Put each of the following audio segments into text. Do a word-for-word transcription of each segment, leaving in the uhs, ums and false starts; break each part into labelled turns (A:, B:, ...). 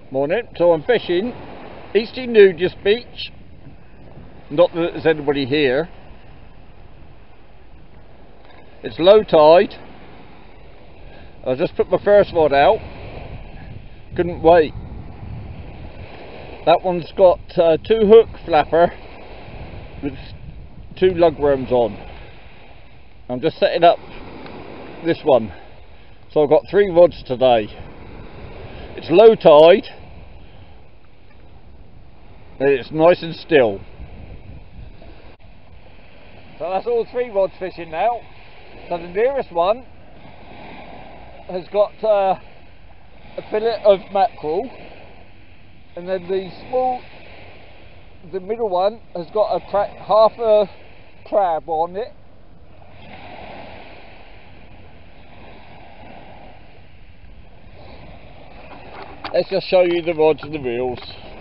A: Morning. So I'm fishing Easty Nudist Beach. Not that there's anybody here. It's low tide. I just put my first rod out. Couldn't wait. That one's got uh, two hook flapper with two lugworms on. I'm just setting up this one. So I've got three rods today. It's low tide and it's nice and still. So that's all three rods fishing now. So the nearest one has got uh, a fillet of mackerel, and then the small, the middle one has got a crack, half a crab on it. Let's just show you the rods and the reels.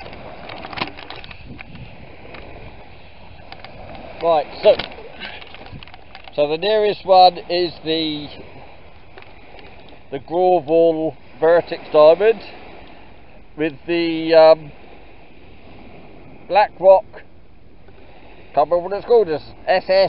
A: Right, so so the nearest one is the the Grovel Vertex Diamond with the um, Black Rock. Can't remember what it's called. It's S S.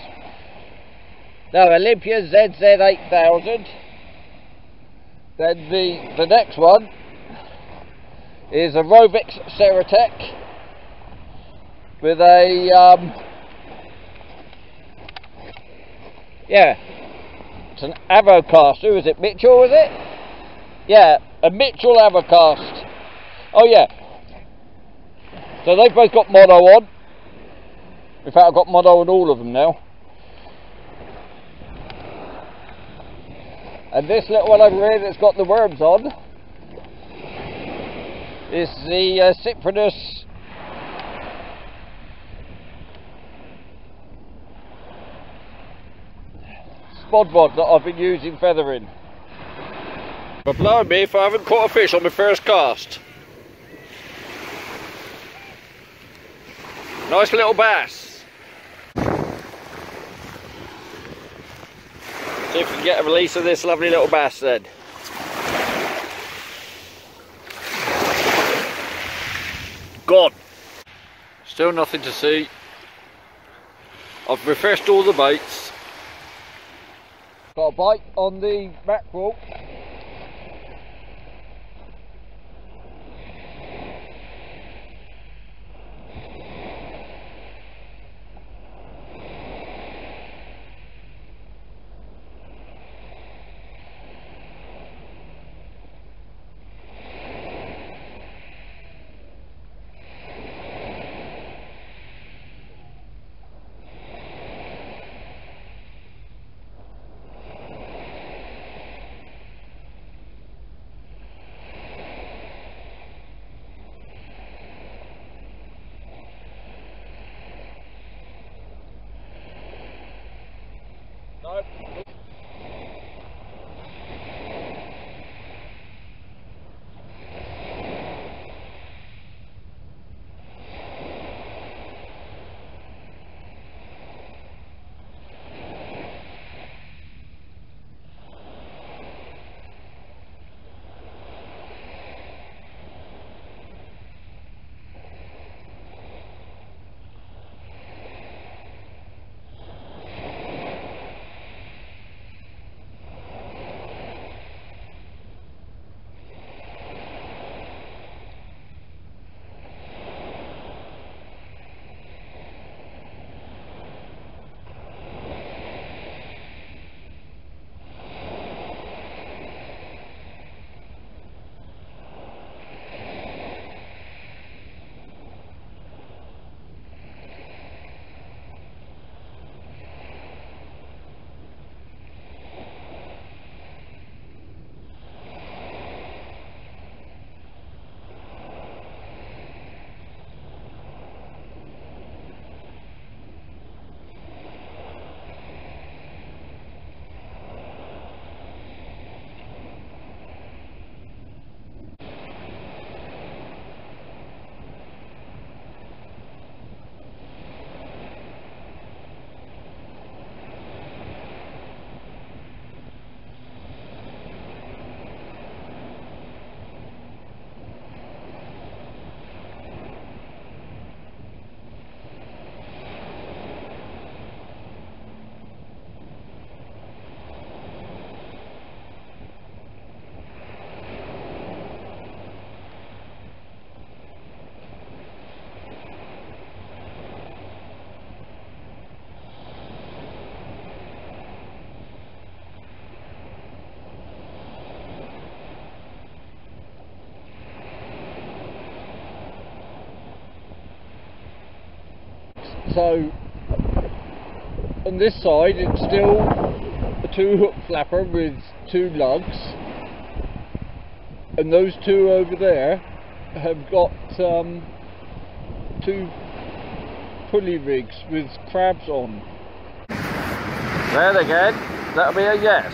A: No, Olympia Z Z eight thousand. Then the the next one is a Rovix Ceratec with a um, yeah, it's an Avocaster. Is it Mitchell? Is it? Yeah, a Mitchell Avocast. Oh yeah. So they've both got mono on. In fact, I've got mono on all of them now. And this little one over here that's got the worms on is the uh, Cyprinus spod rod that I've been using feathering. But blowing me if I haven't caught a fish on my first cast. Nice little bass. See if we can get a release of this lovely little bass then. Gone. Still nothing to see. I've refreshed all the baits. Got a bite on the mackerel. So on this side it's still a two hook flapper with two lugs, and those two over there have got um, two pulley rigs with crabs on. There again, that'll be a yes.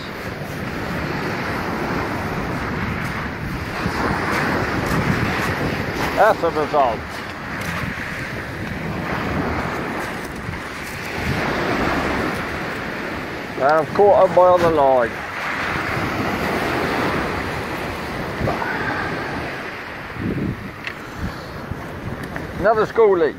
A: That's the result. And I've caught them by on the line. Another schoolie.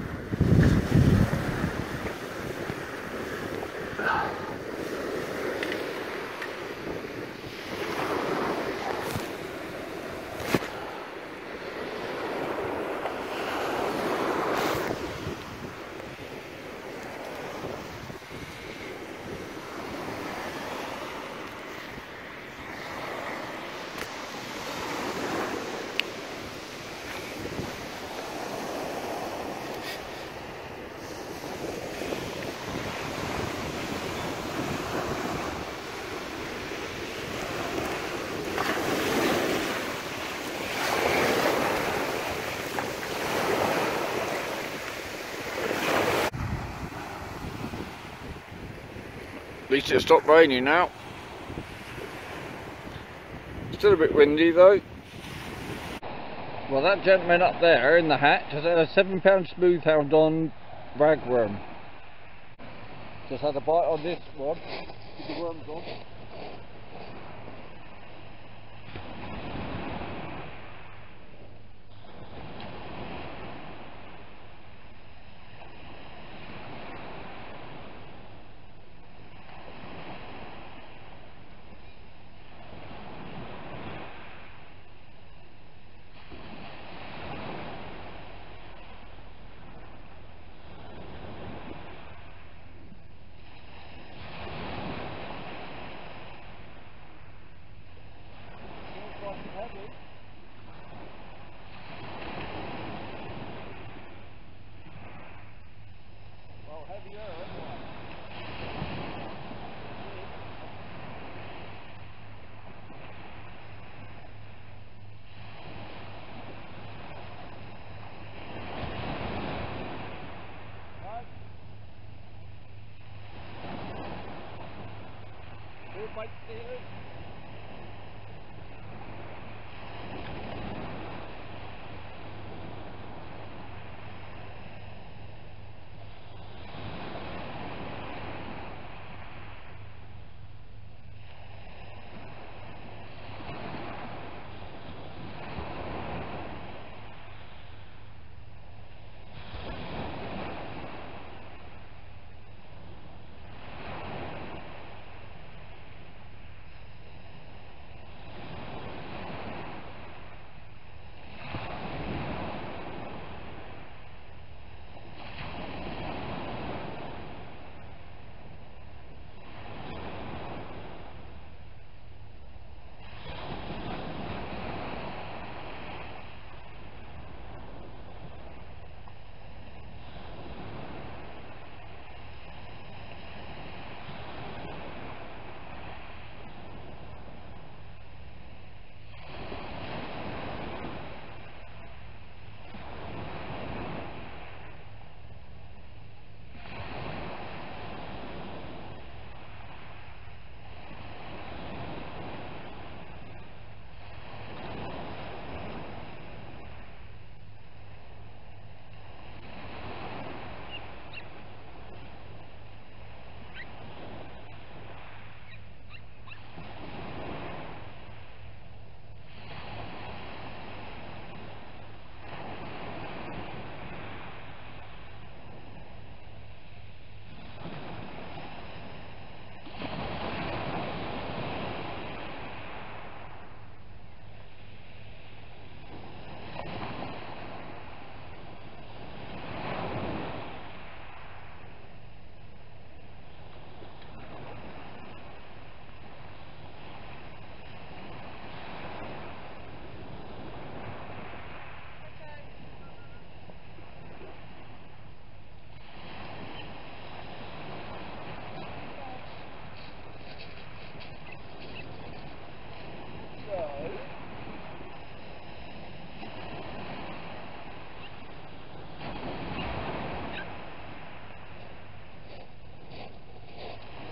A: At least it stopped raining now. Still a bit windy though. Well, that gentleman up there in the hatch has had a seven pound smooth hound on ragworm. Just had a bite on this one with the worms on. Bite stealers.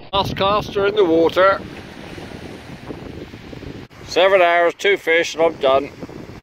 A: Last caster in the water. Seven hours, two fish, and I'm done.